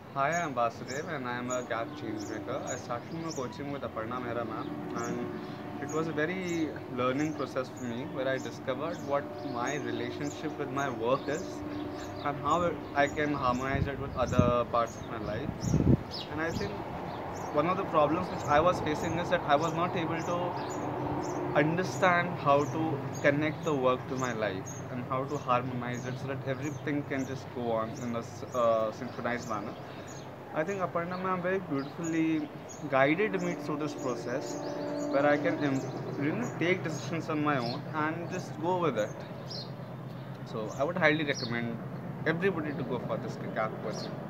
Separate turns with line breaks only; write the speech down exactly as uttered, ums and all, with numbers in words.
Hi, I'm Vasudev and I'm a gap change maker. I started my coaching with Aparna Mehra ma'am, and it was a very learning process for me where I discovered what my relationship with my work is and how I can harmonize it with other parts of my life. And I think one of the problems which I was facing is that I was not able to understand how to connect the work to my life and how to harmonize it so that everything can just go on in a s- uh, synchronized manner. I think Aparna ma'am very beautifully guided me through this process where I can um, you know, take decisions on my own and just go with it. So I would highly recommend everybody to go for this gap coaching.